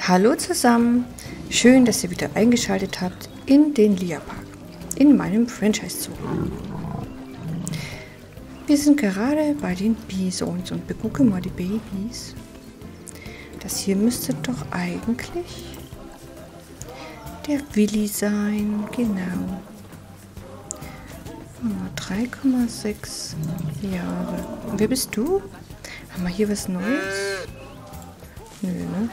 Hallo zusammen, schön, dass ihr wieder eingeschaltet habt in den Lia Park, in meinem Franchise-Zoo. Wir sind gerade bei den Bisons und begucken mal die Babys. Das hier müsste doch eigentlich der Willi sein, genau. 3,6 Jahre. Und wer bist du? Haben wir hier was Neues? Nö, ne?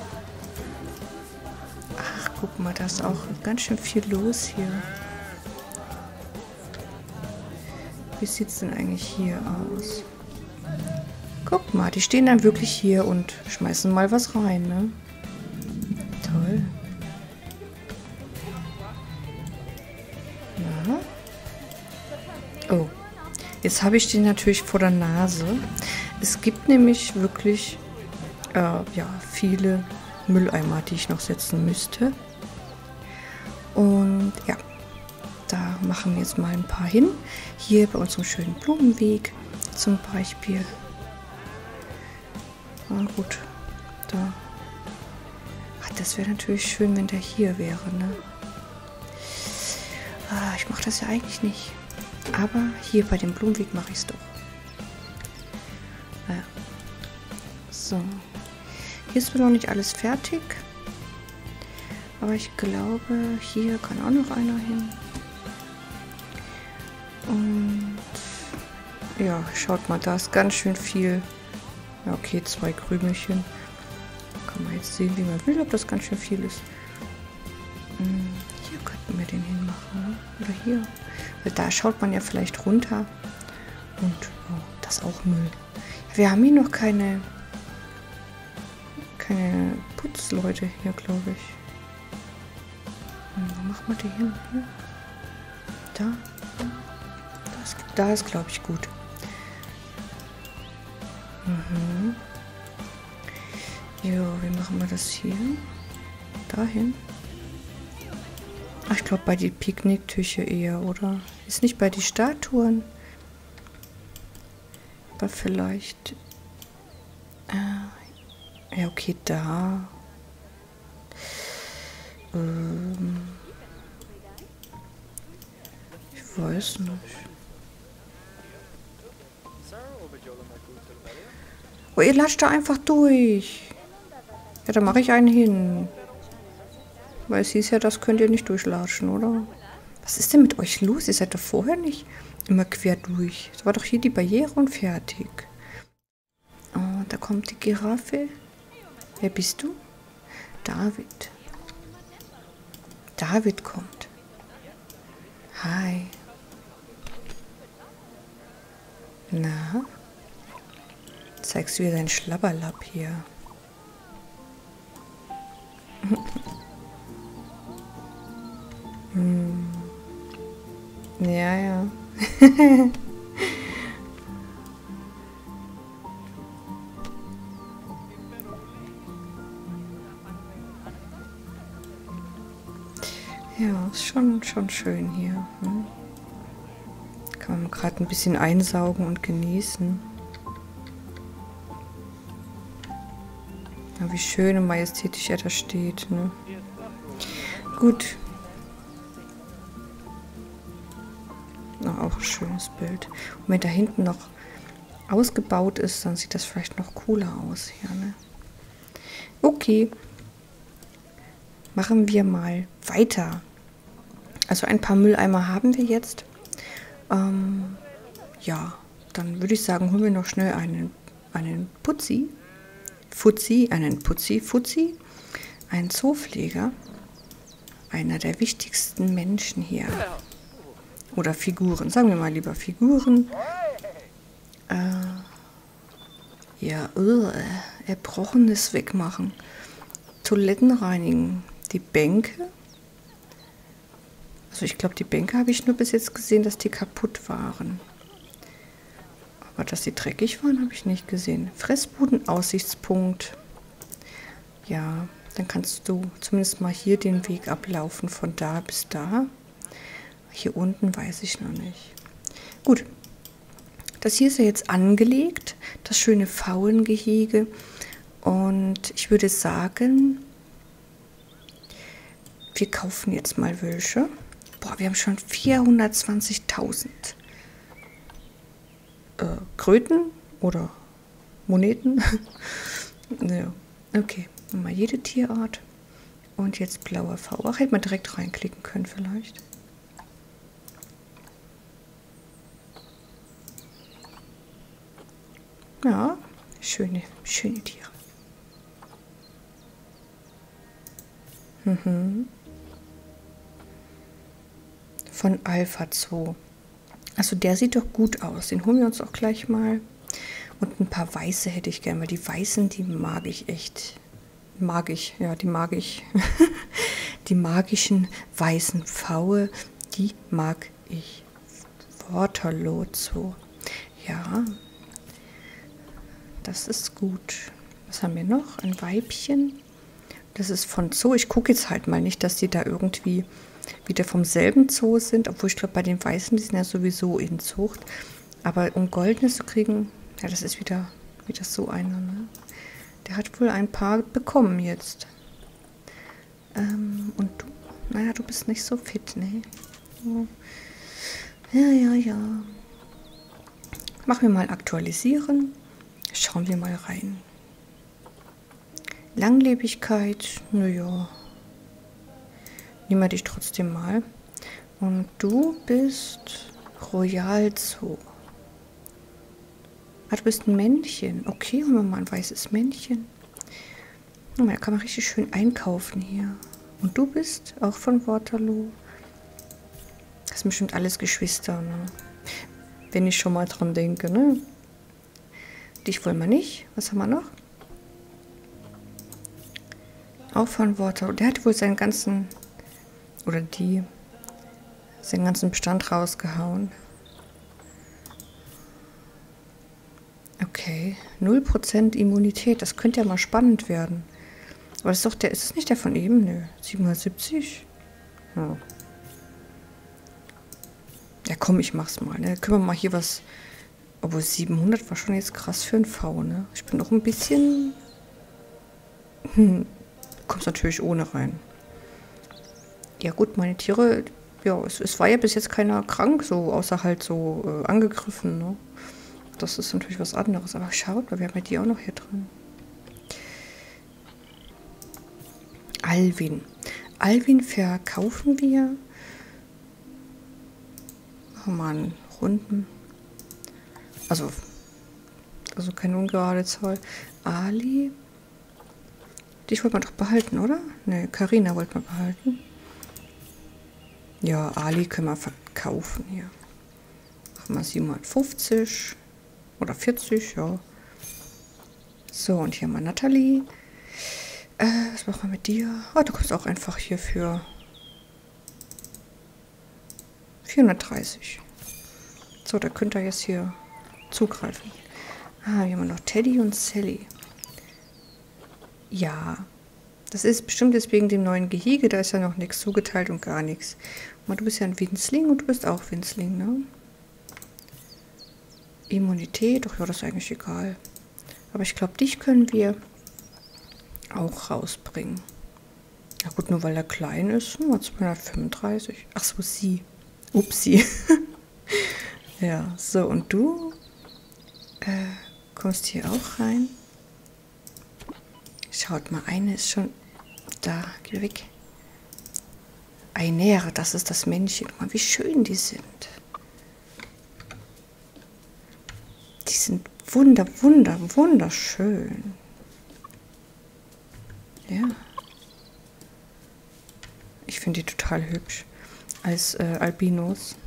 Ach, guck mal, da ist auch ganz schön viel los hier. Wie sieht es denn eigentlich hier aus? Guck mal, die stehen dann wirklich hier und schmeißen mal was rein, ne? Toll. Na? Oh, jetzt habe ich die natürlich vor der Nase. Es gibt nämlich wirklich ja, viele Mülleimer, die ich noch setzen müsste. Und ja, da machen wir jetzt mal ein paar hin. Hier bei unserem schönen Blumenweg zum Beispiel. Na gut, da. Ach, das wäre natürlich schön, wenn der hier wäre, ne? Ich mache das ja eigentlich nicht. Aber hier bei dem Blumenweg mache ich es doch. Ja. So. Hier ist noch nicht alles fertig. Aber ich glaube, hier kann auch noch einer hin. Und ja, schaut mal, da ist ganz schön viel. Ja, okay, 2 Krümelchen. Kann man jetzt sehen, wie man will, ob das ganz schön viel ist. Hier könnten wir den hinmachen, ne? Oder hier. Weil da schaut man ja vielleicht runter. Und oh, das ist auch Müll. Wir haben hier noch keine Putzleute hier, glaube ich. Wo machen wir die hin? Hier? Da? Da ist, glaube ich, gut. Jo, wie machen wir das hier? Dahin? Ach, ich glaube bei die Picknicktüche eher, oder? Ist nicht bei die Statuen? Aber vielleicht... ja, okay, da. Ich weiß nicht. Oh, ihr latscht da einfach durch. Ja, da mache ich einen hin. Weil es hieß ja, das könnt ihr nicht durchlatschen, oder? Was ist denn mit euch los? Ihr seid doch vorher nicht immer quer durch. Es war doch hier die Barriere und fertig. Oh, da kommt die Giraffe. Wer bist du? David. David kommt. Hi. Na? Zeigst du dir deinen Schlabberlapp hier? Ja, ja. Ja, ist schon schön hier. Kann man gerade ein bisschen einsaugen und genießen. Ja, wie schön und majestätisch er da steht, ne? Gut. Auch ein schönes Bild. Und wenn da hinten noch ausgebaut ist, dann sieht das vielleicht noch cooler aus hier, ne? Okay. Machen wir mal weiter. Also ein paar Mülleimer haben wir jetzt. Ja, dann würde ich sagen, holen wir noch schnell einen Fuzzi, einen Zoopfleger. Einer der wichtigsten Menschen hier. Oder Figuren, sagen wir mal lieber Figuren. Ja, Erbrochenes wegmachen. Toiletten reinigen. Die Bänke. Also ich glaube, die Bänke habe ich nur bis jetzt gesehen, dass die kaputt waren. Aber dass die dreckig waren, habe ich nicht gesehen. Fressbuden, Aussichtspunkt. Ja, dann kannst du zumindest mal hier den Weg ablaufen, von da bis da. Hier unten weiß ich noch nicht. Gut, das hier ist ja jetzt angelegt, das schöne Pfauengehege. Und ich würde sagen, wir kaufen jetzt mal welche. Boah, wir haben schon 420.000 Kröten oder Moneten. Ja, okay, mal jede Tierart. Und jetzt blauer V. Ach, hätte man direkt reinklicken können vielleicht. Ja, schöne Tiere. Von Alpha Zoo. Also der sieht doch gut aus. Den holen wir uns auch gleich mal. Und ein paar weiße hätte ich gerne, weil die weißen, die mag ich echt. Mag ich, ja, die mag ich. Die magischen weißen Pfaue, die mag ich. Waterloo Zoo. Ja, das ist gut. Was haben wir noch? Ein Weibchen. Das ist von Zoo. Ich gucke jetzt halt mal nicht, dass die da irgendwie wieder vom selben Zoo sind. Obwohl ich glaube, bei den Weißen, die sind ja sowieso in Zucht. Aber um Goldenes zu kriegen, ja, das ist wieder so einer. Ne? Der hat wohl ein paar bekommen jetzt. Und du? Naja, du bist nicht so fit, ne? Ja. Machen wir mal aktualisieren. Schauen wir mal rein. Langlebigkeit, naja. Nehmen wir dich trotzdem mal. Und du bist Royal Zoo. Ah, du bist ein Männchen. Okay, holen wir mal ein weißes Männchen. Oh, da kann man richtig schön einkaufen hier. Und du bist auch von Waterloo. Das sind bestimmt alles Geschwister, ne? Wenn ich schon mal dran denke, ne? Dich wollen wir nicht. Was haben wir noch? Auch von Waterloo. Der hat wohl seinen ganzen, oder die, seinen ganzen Bestand rausgehauen. Okay, 0% Immunität. Das könnte ja mal spannend werden. Aber das ist doch der, ist es nicht der von eben? Nö, 770? Ja. Ja, komm, ich mach's mal. Ne? Können wir mal hier was. Obwohl 700 war schon jetzt krass für ein V, ne? Ich bin noch ein bisschen. Kommst natürlich ohne rein. Ja, gut, meine Tiere. Ja, es war ja bis jetzt keiner krank, so, außer halt so angegriffen, ne? Das ist natürlich was anderes. Aber schaut mal, wir haben ja die auch noch hier drin. Alvin. Alvin verkaufen wir. Oh Mann, Runden. Also keine ungerade Zahl. Ali. Dich wollte man doch behalten, oder? Ne, Carina wollte man behalten. Ja, Ali können wir verkaufen hier. Machen wir 750 oder 40, ja. So, und hier haben wir Natalie. Was machen wir mit dir? Oh, du kommst auch einfach hier für 430. So, da könnt ihr jetzt hier zugreifen. Ah, hier haben wir noch Teddy und Sally. Ja, das ist bestimmt jetzt wegen dem neuen Gehege. Da ist ja noch nichts zugeteilt und gar nichts. Und du bist ja ein Winzling und du bist auch Winzling, ne? Immunität, doch ja, das ist eigentlich egal. Aber ich glaube, dich können wir auch rausbringen. Ja gut, nur weil er klein ist, nur 235. Ach so, sie. Upsi. Ja, so, und du kommst hier auch rein. Schaut mal, eine ist schon da. Geh weg. Einäre, das ist das Männchen. Guck mal, wie schön die sind. Die sind wunderschön. Ja. Ich finde die total hübsch. Als Albinos.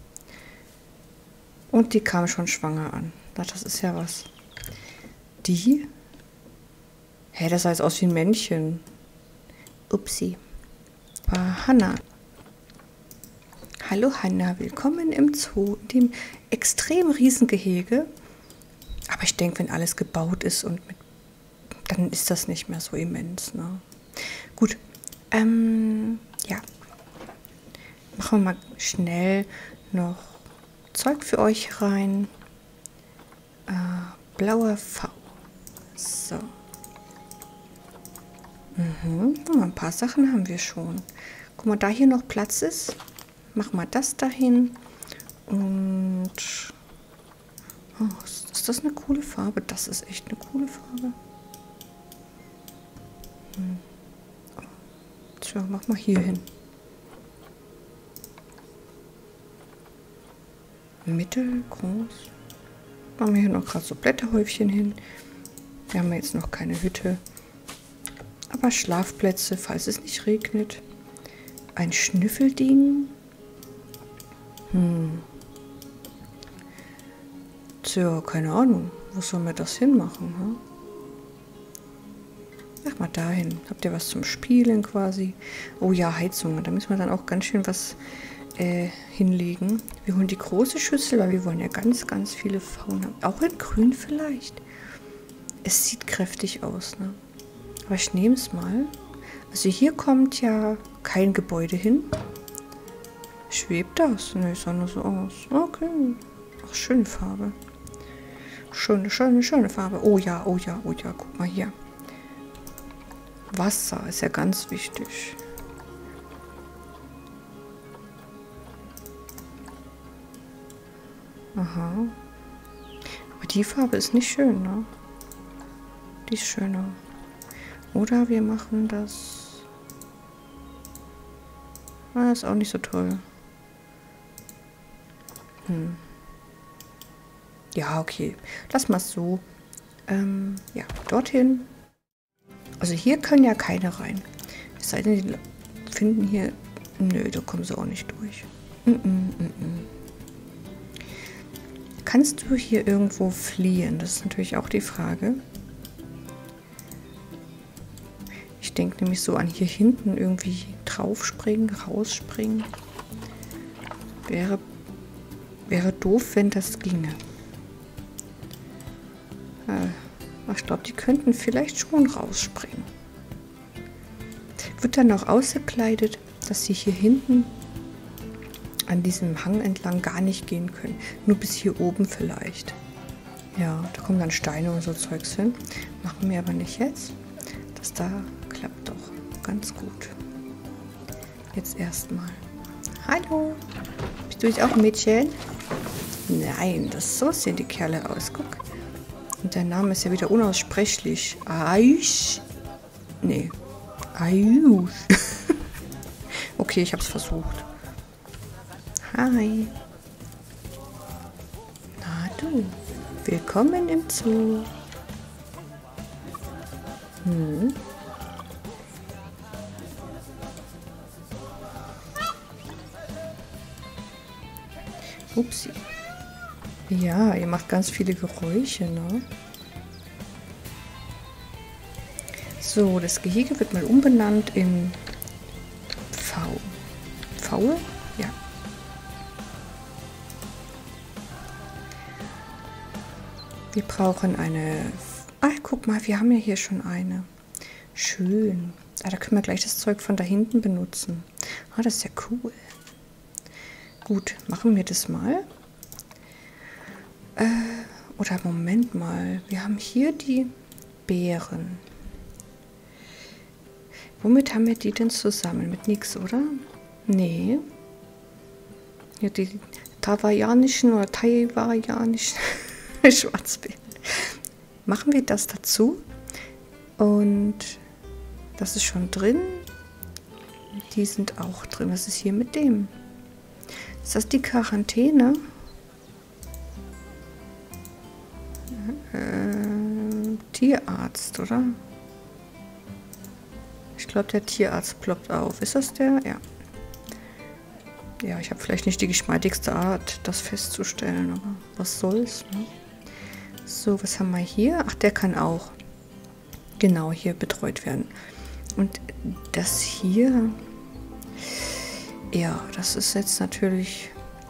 Und die kam schon schwanger an. Das ist ja was. Die? Hä, das sah jetzt aus wie ein Männchen. Upsi. War Hanna. Hallo Hanna, willkommen im Zoo, in dem extrem riesen Gehege. Aber ich denke, wenn alles gebaut ist und dann ist das nicht mehr so immens, ne? Gut. Ja. Machen wir mal schnell noch Zeug für euch rein. Blauer V. So. Ein paar Sachen haben wir schon. Guck mal, da hier noch Platz ist, mach mal das dahin. Und oh, ist das eine coole Farbe? Das ist echt eine coole Farbe. Tja, mach mal hier hin. Mittelgroß. Machen wir hier noch gerade so Blätterhäufchen hin. Wir haben jetzt noch keine Hütte. Aber Schlafplätze, falls es nicht regnet. Ein Schnüffelding. Tja, keine Ahnung. Wo sollen wir das hinmachen? Hm? Mach mal dahin. Habt ihr was zum Spielen quasi? Oh ja, Heizungen. Da müssen wir dann auch ganz schön was hinlegen. Wir holen die große Schüssel, weil wir wollen ja ganz, ganz viele Pfauen haben. Auch in grün vielleicht. Es sieht kräftig aus, ne? Aber ich nehme es mal. Also hier kommt ja kein Gebäude hin. Schwebt das? Ne, sah nur so aus. Okay. Ach, schöne Farbe. Schöne, schöne, schöne Farbe. Oh ja, oh ja, oh ja. Guck mal hier. Wasser ist ja ganz wichtig. Aha. Aber die Farbe ist nicht schön, ne? Die ist schöner. Oder wir machen das... Ah, ist auch nicht so toll. Ja, okay. Lass mal es so. Ja, dorthin. Also hier können ja keine rein. Es sei denn, die finden hier... Nö, da kommen sie auch nicht durch. Kannst du hier irgendwo fliehen? Das ist natürlich auch die Frage. Ich denke nämlich so an hier hinten irgendwie draufspringen, rausspringen. Wäre doof, wenn das ginge. Ich glaube, die könnten vielleicht schon rausspringen. Wird dann auch ausgekleidet, dass sie hier hinten an diesem Hang entlang gar nicht gehen können. Nur bis hier oben vielleicht. Ja, da kommen dann Steine und so Zeugs hin. Machen wir aber nicht jetzt. Das da klappt doch ganz gut. Jetzt erstmal. Hallo. Bist du jetzt auch ein Mädchen? Nein, so sehen die Kerle aus. Guck. Und der Name ist ja wieder unaussprechlich. Aisch. Nee. Aiusch. Okay, ich hab's versucht. Hi. Na du. Willkommen im Zoo. Upsi. Ja, ihr macht ganz viele Geräusche, ne? So, das Gehege wird mal umbenannt in Pfaue? Ja. Wir brauchen eine... Ach, guck mal, wir haben ja hier schon eine. Schön. Ah, da können wir gleich das Zeug von da hinten benutzen. Ah, das ist ja cool. Gut, machen wir das mal. Oder Moment mal. Wir haben hier die Beeren. Womit haben wir die denn zusammen? Mit nix, oder? Nee. Ja, die taiwanischen oder taiwanischen Schwarzbeeren. Machen wir das dazu. Und das ist schon drin. Die sind auch drin. Was ist hier mit dem? Ist das die Quarantäne? Tierarzt, oder? Ich glaube, der Tierarzt ploppt auf. Ist das der? Ja. Ja, ich habe vielleicht nicht die geschmeidigste Art, das festzustellen, aber was soll's, ne? So, was haben wir hier? Ach, der kann auch genau hier betreut werden. Und das hier, ja, das ist jetzt natürlich...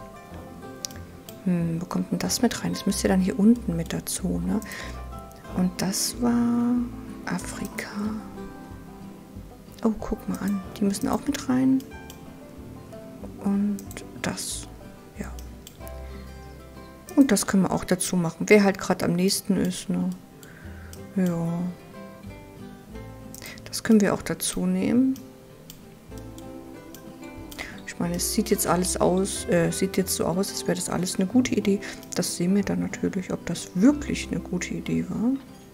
wo kommt denn das mit rein? Das müsst ihr dann hier unten mit dazu, ne? Und das war Afrika. Oh, guck mal an. Die müssen auch mit rein. Und das, ja. Und das können wir auch dazu machen. Wer halt gerade am nächsten ist, ne? Ja. Das können wir auch dazu nehmen. Ich meine, es sieht jetzt alles aus, sieht jetzt so aus, als wäre das alles eine gute Idee. Das sehen wir dann natürlich, ob das wirklich eine gute Idee war.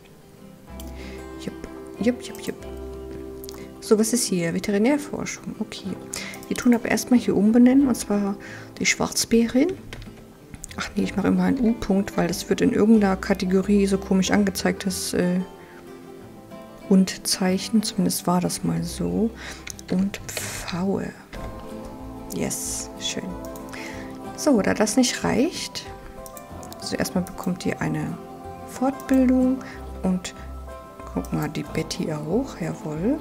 Jupp. So, was ist hier? Veterinärforschung. Okay. Die tun aber erstmal hier umbenennen, und zwar die Schwarzbärin. Ach nee, ich mache immer einen U-Punkt, weil das wird in irgendeiner Kategorie so komisch angezeigt, das Und-Zeichen. Zumindest war das mal so. Und Pfaue. Yes, schön. So, da das nicht reicht, also erstmal bekommt ihr eine Fortbildung und guck mal, die Betty auch, jawohl.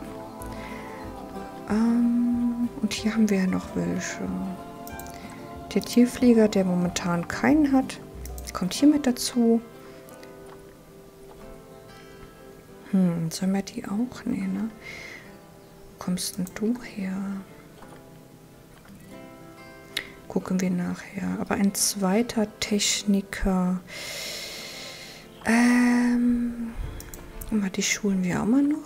Und hier haben wir ja noch welche. Der Tierpfleger, der momentan keinen hat, kommt hier mit dazu. Sollen wir die auch? Nee, ne? Wo kommst denn du her? Gucken wir nachher. Aber ein zweiter Techniker. Die schulen wir auch mal noch.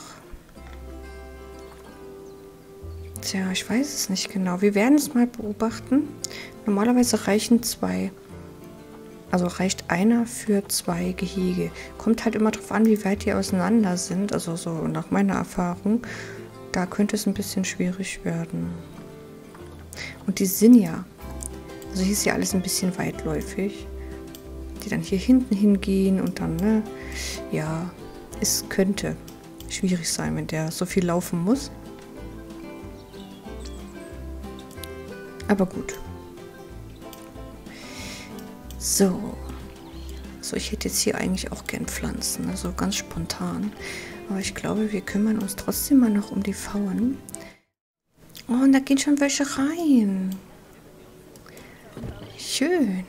Tja, ich weiß es nicht genau. Wir werden es mal beobachten. Normalerweise reichen 2. Also reicht einer für 2 Gehege. Kommt halt immer darauf an, wie weit die auseinander sind. Also so nach meiner Erfahrung. Da könnte es ein bisschen schwierig werden. Und die sind ja. Also hier ist ja alles ein bisschen weitläufig. Die dann hier hinten hingehen und dann, ne? Ja, es könnte schwierig sein, wenn der so viel laufen muss. Aber gut. So. So, ich hätte jetzt hier eigentlich auch gern Pflanzen, also ganz spontan. Aber ich glaube, wir kümmern uns trotzdem mal noch um die Pfauen. Oh, und da gehen schon welche rein. Schön.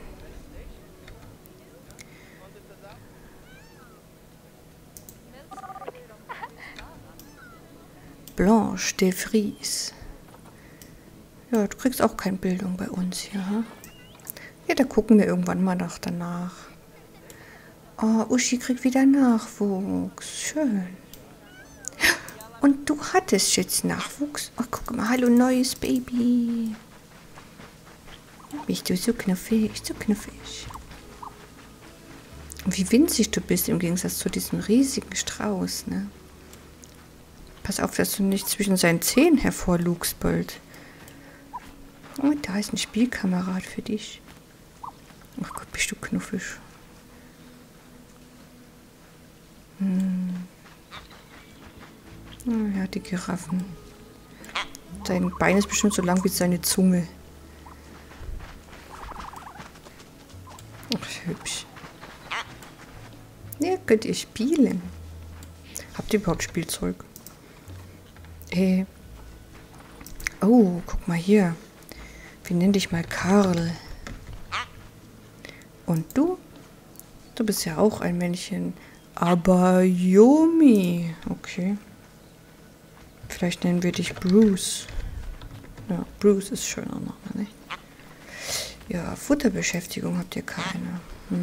Blanche de Vries. Ja, du kriegst auch keine Bildung bei uns hier. Hm? Ja, da gucken wir irgendwann mal danach. Oh, Uschi kriegt wieder Nachwuchs. Schön. Und du hattest jetzt Nachwuchs. Oh, guck mal, hallo, neues Baby. Bist du so knuffig, so knuffig. Und wie winzig du bist im Gegensatz zu diesem riesigen Strauß, ne? Pass auf, dass du nicht zwischen seinen Zähnen hervorlugst bald. Oh, da ist ein Spielkamerad für dich. Ach Gott, bist du knuffig. Oh, ja, die Giraffen. Dein Bein ist bestimmt so lang wie seine Zunge. Ach, hübsch. Ja, könnt ihr spielen. Habt ihr überhaupt Spielzeug? Oh, guck mal hier. Wir nennen dich mal Karl. Und du? Du bist ja auch ein Männchen. Aber Yomi. Okay. Vielleicht nennen wir dich Bruce. Ja, Bruce ist schöner Name, nicht? Ja, Futterbeschäftigung habt ihr keine.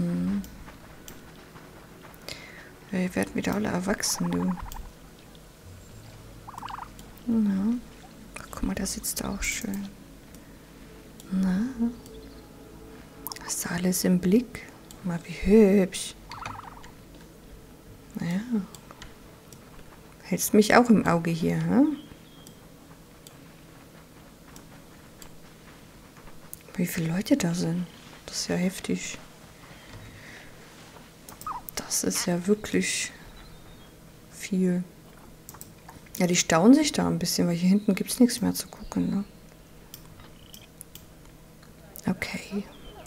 Ja, ihr werdet wieder alle erwachsen, du. Na. Ach, guck mal, da sitzt er auch schön. Na. Hast du alles im Blick? Mal wie hübsch. Naja. Hältst mich auch im Auge hier, hm? Wie viele Leute da sind. Das ist ja heftig. Das ist ja wirklich viel. Ja, die stauen sich da ein bisschen, weil hier hinten gibt es nichts mehr zu gucken, ne? Okay.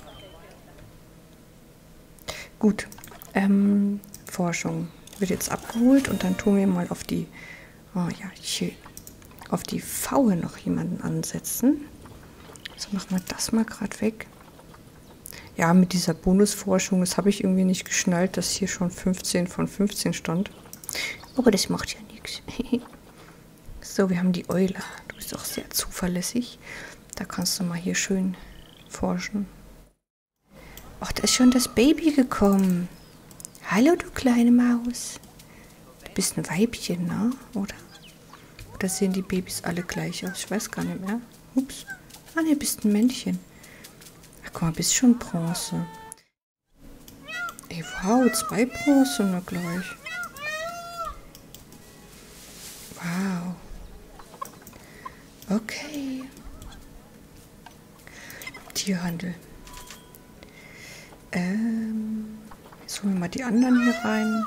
Gut. Forschung wird jetzt abgeholt und dann tun wir mal auf die, oh ja, schön, auf die Pfaue noch jemanden ansetzen. So, machen wir das mal gerade weg. Ja, mit dieser Bonusforschung, das habe ich irgendwie nicht geschnallt, dass hier schon 15 von 15 stand. Aber das macht ja nichts. So, wir haben die Eule. Du bist auch sehr zuverlässig. Da kannst du mal hier schön forschen. Ach, da ist schon das Baby gekommen. Hallo, du kleine Maus. Du bist ein Weibchen, ne? Oder sehen die Babys alle gleich aus? Ich weiß gar nicht mehr. Ups. Ah, ne, bist ein Männchen. Ach, guck mal, bist schon Bronze. Ey, wow, 2 Bronze nur gleich. Wow. Okay. Tierhandel. Jetzt holen wir mal die anderen hier rein.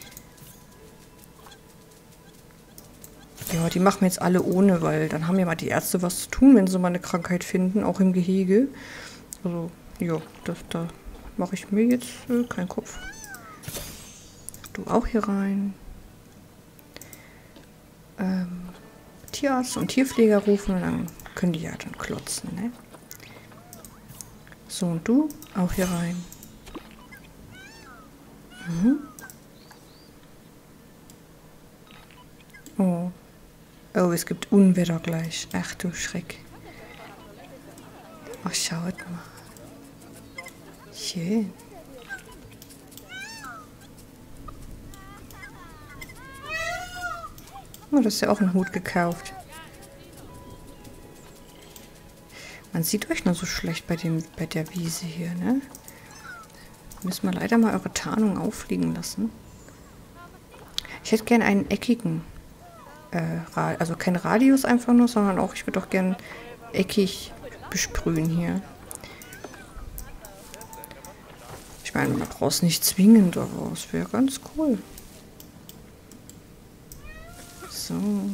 Ja, die machen wir jetzt alle ohne, weil dann haben ja mal die Ärzte was zu tun, wenn sie mal eine Krankheit finden, auch im Gehege. Also, ja, da mache ich mir jetzt keinen Kopf. Du auch hier rein. Tierarzt und Tierpfleger rufen und dann können die ja dann klotzen, ne? So, und du auch hier rein. Mhm. Oh. Oh, es gibt Unwetter gleich. Ach du Schreck. Ach, schaut mal. Schön. Oh, das ist ja auch ein Hut gekauft. Man sieht euch nur so schlecht bei der Wiese hier, ne? Müssen wir leider mal eure Tarnung auffliegen lassen. Ich hätte gern einen eckigen, also kein Radius einfach nur, sondern auch, ich würde auch gern eckig besprühen hier. Ich meine, man braucht es nicht zwingend, aber es wäre ganz cool. So.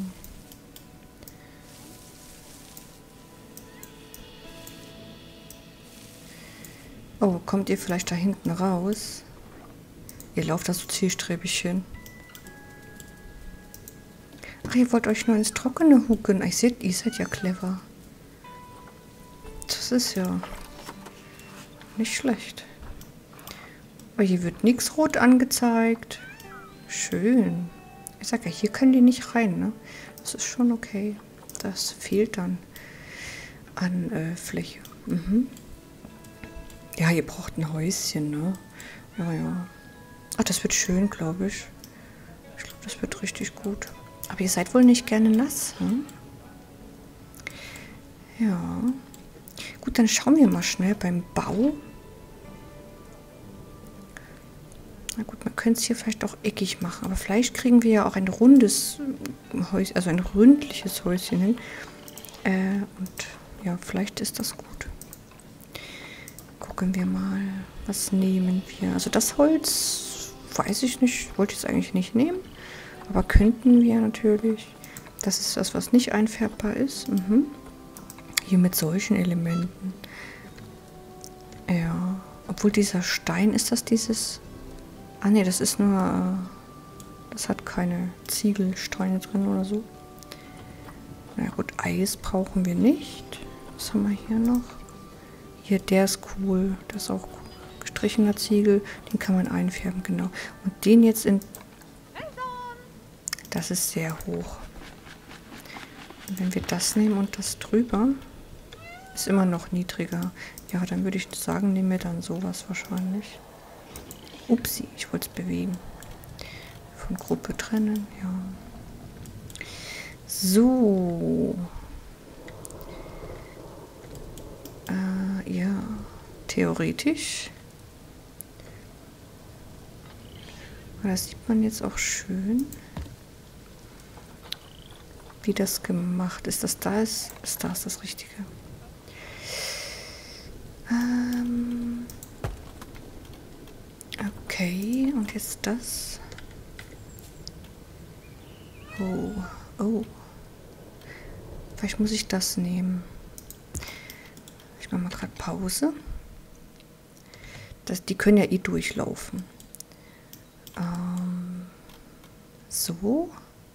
Oh, kommt ihr vielleicht da hinten raus? Ihr lauft da so zielstrebig hin. Ach, ihr wollt euch nur ins Trockene hucken. Ich seht, ihr seid ja clever. Das ist ja nicht schlecht. Aber hier wird nichts rot angezeigt. Schön. Ich sag ja, hier können die nicht rein, ne? Das ist schon okay. Das fehlt dann an Fläche. Mhm. Ja, ihr braucht ein Häuschen, ne? Ja, ja. Ach, das wird schön, glaube ich. Ich glaube, das wird richtig gut. Aber ihr seid wohl nicht gerne nass, hm? Ja. Gut, dann schauen wir mal schnell beim Bau. Na gut, man könnte es hier vielleicht auch eckig machen. Aber vielleicht kriegen wir ja auch ein rundes Häuschen, also ein ründliches Häuschen hin. Und ja, vielleicht ist das gut. Gucken wir mal, was nehmen wir. Also das Holz, weiß ich nicht, wollte ich es eigentlich nicht nehmen. Aber könnten wir natürlich. Das ist das, was nicht einfärbbar ist. Mhm. Hier mit solchen Elementen. Ja, obwohl dieser Stein, ist das dieses... Ah ne, das ist nur... das hat keine Ziegelsteine drin oder so. Na gut, Eis brauchen wir nicht. Was haben wir hier noch? Hier, der ist cool. Das ist auch cool. Gestrichener Ziegel. Den kann man einfärben, genau. Und den jetzt in... Das ist sehr hoch. Und wenn wir das nehmen und das drüber, ist immer noch niedriger. Ja, dann würde ich sagen, nehmen wir dann sowas wahrscheinlich. Upsi, ich wollte es bewegen. Von Gruppe trennen, ja. So. Ja, theoretisch. Aber das sieht man jetzt auch schön, wie das gemacht ist. Das da ist das Richtige. Okay, und jetzt das. Oh, oh. Vielleicht muss ich das nehmen. Ich mache mal gerade Pause. Die können ja eh durchlaufen. So.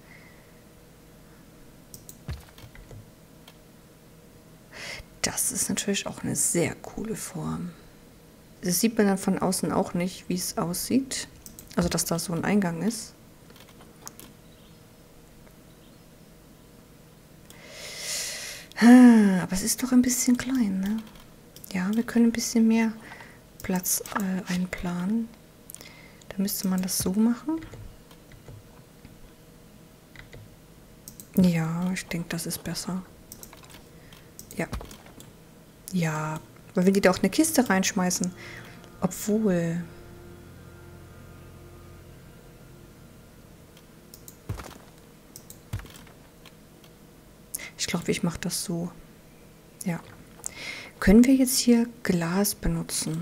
Das ist natürlich auch eine sehr coole Form. Das sieht man dann von außen auch nicht, wie es aussieht. Also, dass da so ein Eingang ist. Aber es ist doch ein bisschen klein, ne? Ja, wir können ein bisschen mehr Platz einplanen. Da müsste man das so machen. Ja, ich denke, das ist besser. Ja, Ja, weil wir die da auch eine Kiste reinschmeißen. Obwohl... Ich glaube, ich mache das so. Ja. Können wir jetzt hier Glas benutzen?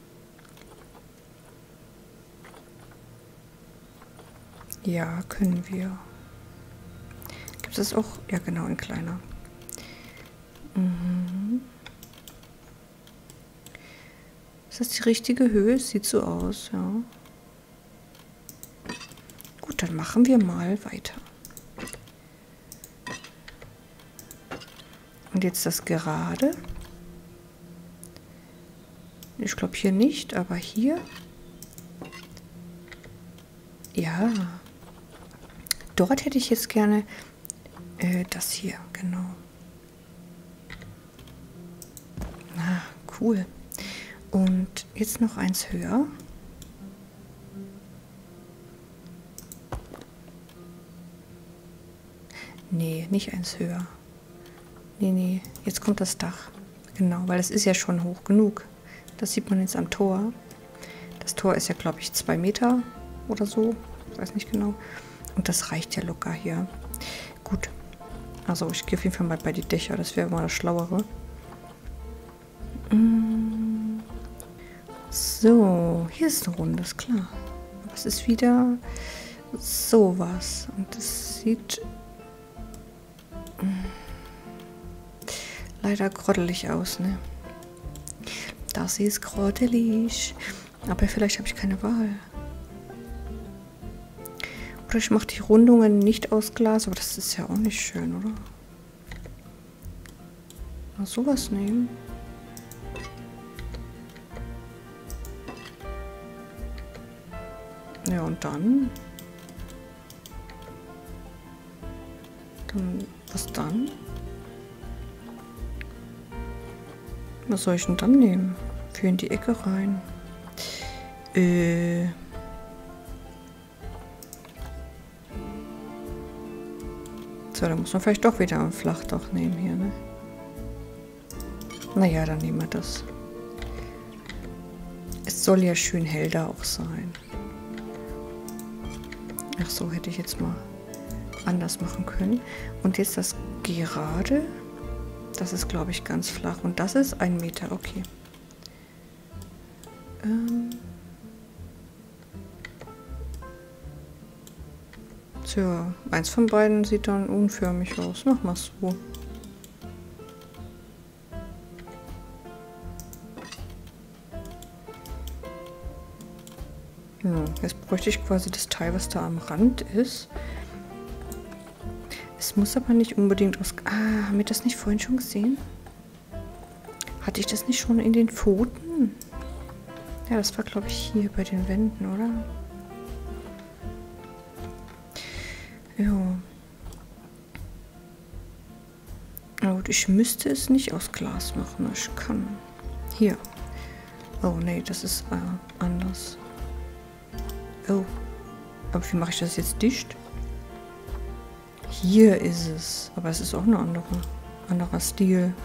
Ja, können wir. Gibt es auch? Ja, genau, in kleiner. Mhm. Ist das die richtige Höhe? Sieht so aus, ja. Gut, dann machen wir mal weiter. Und jetzt das Gerade. Ich glaube hier nicht, aber hier. Ja. Dort hätte ich jetzt gerne das hier, genau. Ah, cool. Und jetzt noch eins höher. Nee, nicht eins höher. Nee, jetzt kommt das Dach. Genau, weil es ist ja schon hoch genug. Das sieht man jetzt am Tor. Das Tor ist ja, glaube ich, 2 Meter oder so. Ich weiß nicht genau. Und das reicht ja locker hier. Gut. Also ich gehe auf jeden Fall mal bei die Dächer. Das wäre mal das Schlauere. So, hier ist eine Runde, ist klar. Aber es ist wieder sowas. Und es sieht leider grottelig aus, ne? Das ist grottelig. Aber vielleicht habe ich keine Wahl. Oder ich mache die Rundungen nicht aus Glas, aber das ist ja auch nicht schön, oder? Mal sowas nehmen. Ja, und dann? Was dann? Was soll ich denn dann nehmen? Für in die Ecke rein. So, da muss man vielleicht doch wieder ein Flachdach nehmen hier, ne? Naja, dann nehmen wir das. Es soll ja schön hell da auch sein. Ach so, hätte ich jetzt mal anders machen können. Und jetzt das Gerade. Das ist, glaube ich, ganz flach. Und das ist 1 Meter, okay. Tja, eins von beiden sieht dann unförmig aus. Mach mal so. Ja, jetzt bräuchte ich quasi das Teil, was da am Rand ist. Es muss aber nicht unbedingt aus... Ah, haben wir das nicht vorhin schon gesehen? Hatte ich das nicht schon in den Pfoten? Ja, das war, glaube ich, hier bei den Wänden, oder? Ja. Na gut, ich müsste es nicht aus Glas machen. Ich kann. Hier. Oh, nee, das ist anders. Oh. Aber wie mache ich das jetzt dicht? Hier ist es. Aber es ist auch ein anderer Stil.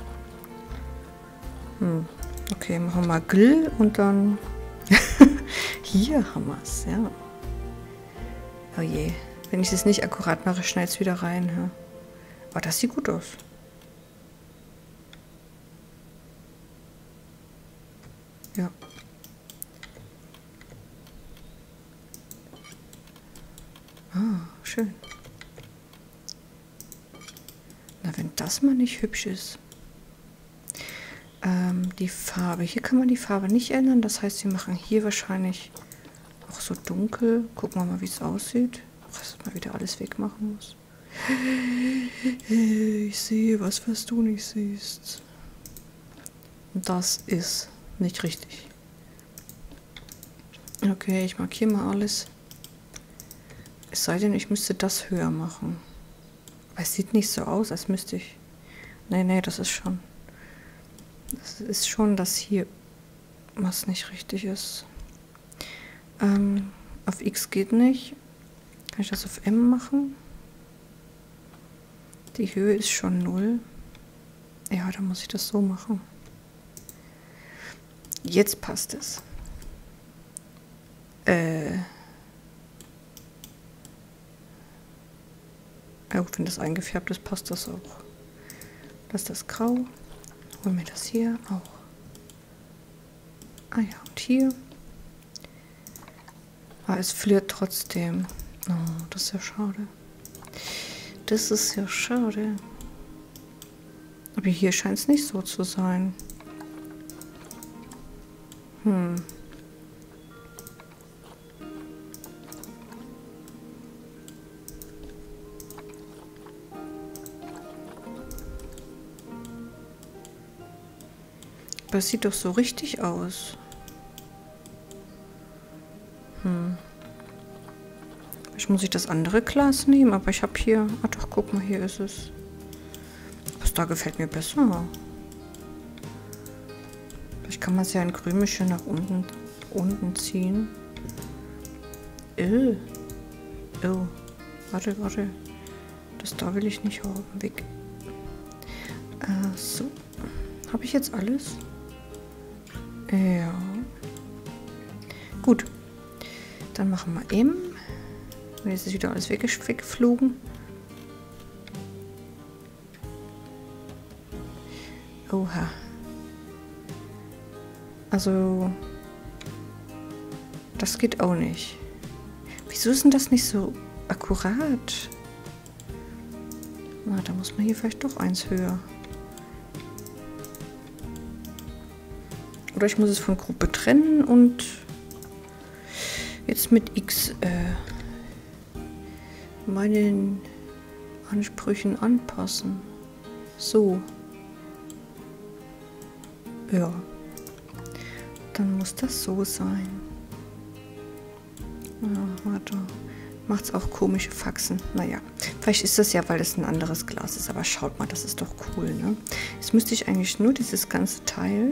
Okay, machen wir mal Grill und dann... Hier haben wir es, ja. Oh je. Wenn ich es nicht akkurat mache, schneide es wieder rein. Ja. Aber das sieht gut aus. Ja. Ah, schön. Na, wenn das mal nicht hübsch ist. Die Farbe. Hier kann man die Farbe nicht ändern. Das heißt, wir machen hier wahrscheinlich auch so dunkel. Gucken wir mal, wie es aussieht. Was mal wieder alles wegmachen muss. Ich sehe was du nicht siehst. Das ist nicht richtig. Okay, ich markiere mal alles. Es sei denn, ich müsste das höher machen. Aber es sieht nicht so aus, als müsste ich... Nee, das ist schon... Das ist schon, dass hier was nicht richtig ist. Auf X geht nicht. Kann ich das auf M machen? Die Höhe ist schon 0. Ja, dann muss ich das so machen. Jetzt passt es. Ja, wenn das eingefärbt ist, passt das auch. Das ist das Grau. Holen wir das hier auch. Ah ja, und hier. Ah, es flirrt trotzdem. Oh, das ist ja schade. Das ist ja schade. Aber hier scheint es nicht so zu sein. Aber es sieht doch so richtig aus. Vielleicht muss ich das andere Glas nehmen, aber ich habe hier... Ach doch, guck mal, hier ist es. Was da gefällt mir besser. Vielleicht kann man es ja in Krümelchen nach unten ziehen. Oh. Warte. Das da will ich nicht haben. Weg. So. Habe ich jetzt alles? Ja. Gut. Dann machen wir eben. Und jetzt ist wieder alles weggeflogen. Oha. Also, das geht auch nicht. Wieso ist denn das nicht so akkurat? Na, da muss man hier vielleicht doch eins höher. Oder ich muss es von Gruppe trennen und jetzt mit X meinen Ansprüchen anpassen. So. Ja. Dann muss das so sein. Ja, warte. Macht's auch komische Faxen. Naja, vielleicht ist das ja, weil es ein anderes Glas ist. Aber schaut mal, das ist doch cool, ne? Jetzt müsste ich eigentlich nur dieses ganze Teil...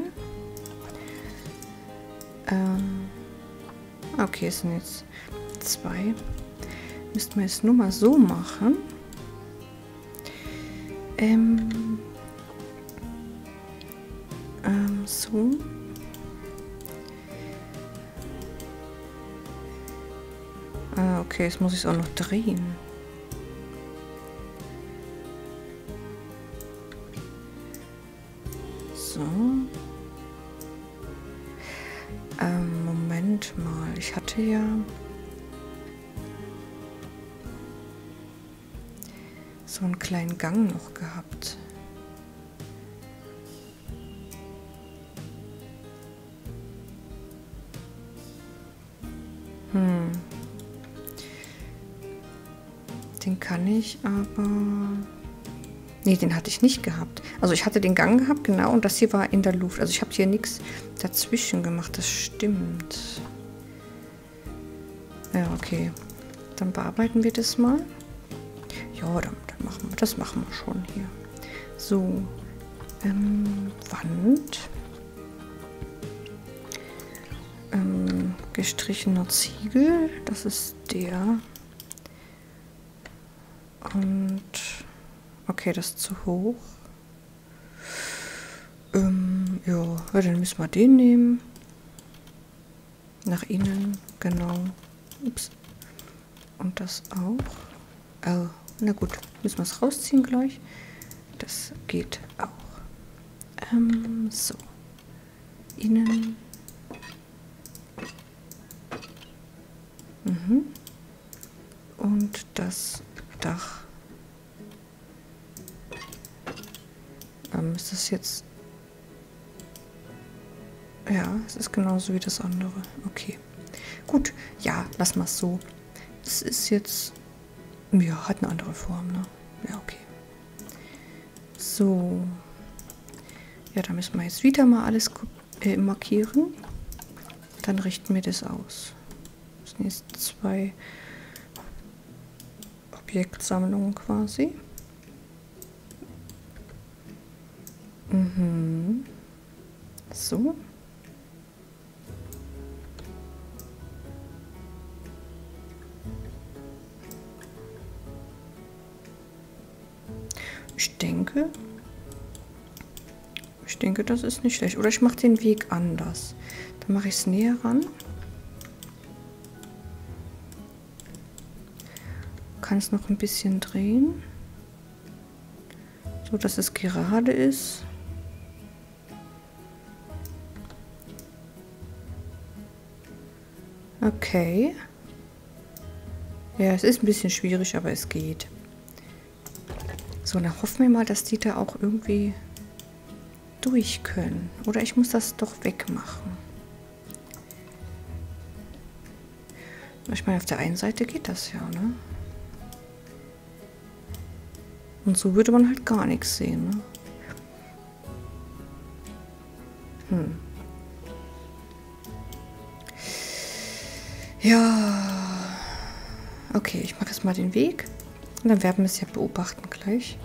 okay, es sind jetzt 2. Müssten wir jetzt nur mal so machen. So. Okay, jetzt muss ich es auch noch drehen. So. Moment mal, ich hatte ja... so einen kleinen Gang noch gehabt. Den kann ich aber... Nee, den hatte ich nicht gehabt. Also ich hatte den Gang gehabt, genau, und das hier war in der Luft. Also ich habe hier nichts dazwischen gemacht, das stimmt. Ja, okay. Dann bearbeiten wir das mal. Ja, dann machen wir das machen wir schon hier. So, Wand. Gestrichener Ziegel, das ist der. Und okay, das ist zu hoch. Ja, dann müssen wir den nehmen. Nach innen, genau. Ups. Und das auch. Oh, na gut, müssen wir es rausziehen gleich. Das geht auch. So. Innen. Und das Dach. Ist das jetzt... Ja, es ist genauso wie das andere. Okay. Gut, ja, lassen wir es so. Es ist jetzt... Ja, hat eine andere Form, ne? Ja, okay. So. Ja, da müssen wir jetzt wieder mal alles markieren. Dann richten wir das aus. Das sind jetzt 2 Objektsammlungen quasi. So. Ich denke, Ich denke, das ist nicht schlecht. Oder ich mache den Weg anders. Dann mache ich es näher ran. Kann es noch ein bisschen drehen. So, dass es gerade ist. Okay. Ja, es ist ein bisschen schwierig, aber es geht. So, dann hoffen wir mal, dass die da auch irgendwie durch können. Oder ich muss das doch wegmachen. Ich meine, auf der einen Seite geht das ja, ne? Und so würde man halt gar nichts sehen, ne? Ja. Okay, ich mache jetzt mal den Weg. Und dann werden wir es ja beobachten gleich.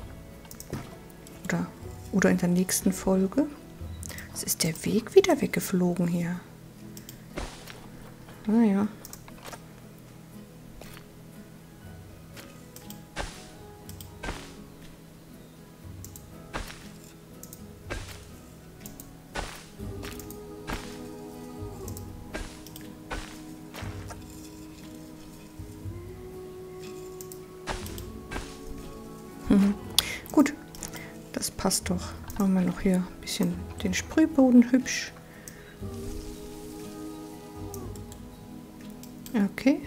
Oder in der nächsten Folge. Jetzt ist der Weg wieder weggeflogen hier. Naja. Gut, das passt doch. Machen wir noch hier ein bisschen den Sprühboden hübsch. Okay.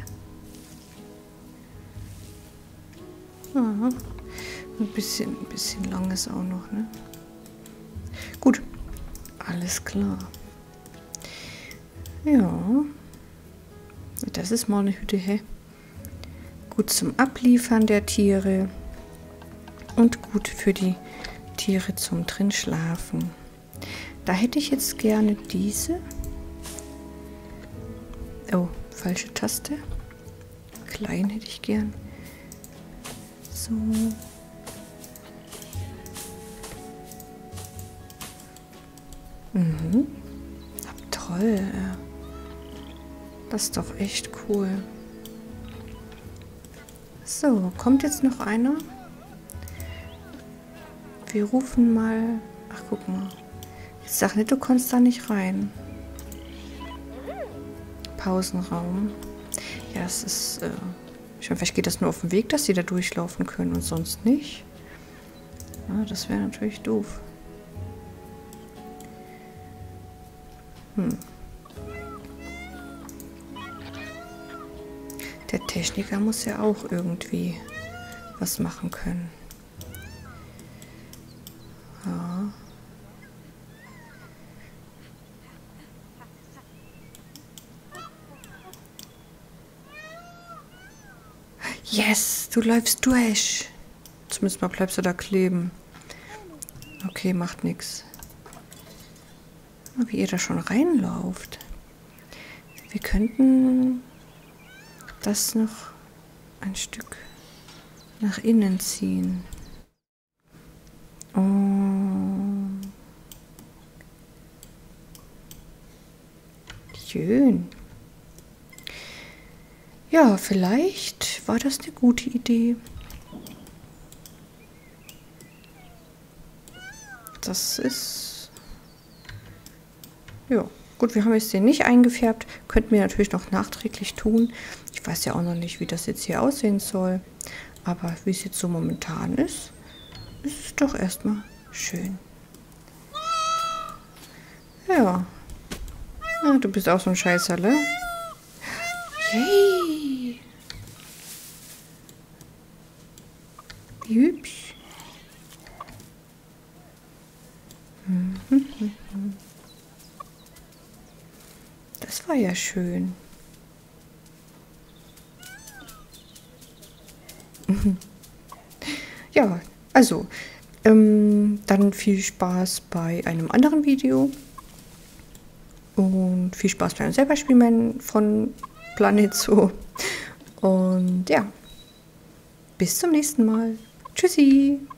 Aha. Ein bisschen lang ist auch noch, ne? Gut, alles klar. Ja. Das ist mal eine Hütte, hä? Gut zum Abliefern der Tiere. Und gut für die Tiere zum drin schlafen. Da hätte ich jetzt gerne diese. Oh, falsche Taste. Klein hätte ich gern. So. Mhm. Toll. Das ist doch echt cool. So, kommt jetzt noch einer? Wir rufen mal... Ach, guck mal. Jetzt sag nicht, du kommst da nicht rein. Pausenraum. Ja, es ist... ich meine, vielleicht geht das nur auf dem Weg, dass die da durchlaufen können und sonst nicht. Ja, das wäre natürlich doof. Der Techniker muss ja auch irgendwie was machen können. Ja. Yes, du läufst durch. Zumindest mal bleibst du da kleben. Okay, macht nichts. Wie ihr da schon reinlauft. Wir könnten das noch ein Stück nach innen ziehen. Oh. Schön. Ja, vielleicht war das eine gute Idee. Das ist... Ja, gut, wir haben jetzt den nicht eingefärbt. Könnten wir natürlich noch nachträglich tun. Ich weiß ja auch noch nicht, wie das jetzt hier aussehen soll. Aber wie es jetzt so momentan ist, ist es doch erstmal schön. Ja. Ja, du bist auch so ein Scheißerle. Yay! Wie hübsch. Das war ja schön. Ja, also, dann viel Spaß bei einem anderen Video. Und viel Spaß beim Selberspielen von Planet Zoo. Und ja, bis zum nächsten Mal. Tschüssi!